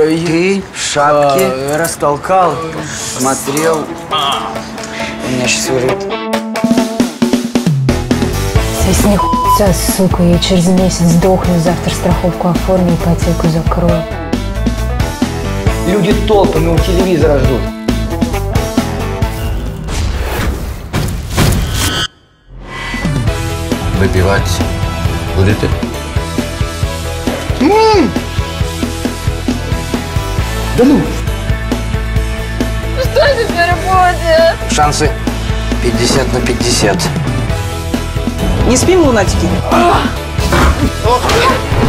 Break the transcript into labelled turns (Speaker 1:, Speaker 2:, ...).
Speaker 1: Ты в шапке растолкал, смотрел. Меня сейчас вырвет.
Speaker 2: Сосни хуйца, сука, я через месяц сдохну, завтра страховку оформлю, ипотеку закрою.
Speaker 1: Люди толпами у телевизора ждут.
Speaker 3: Выпивать будете?
Speaker 1: Да ну!
Speaker 4: Что теперь будет?
Speaker 3: Шансы 50/50.
Speaker 5: Не спим, лунатики?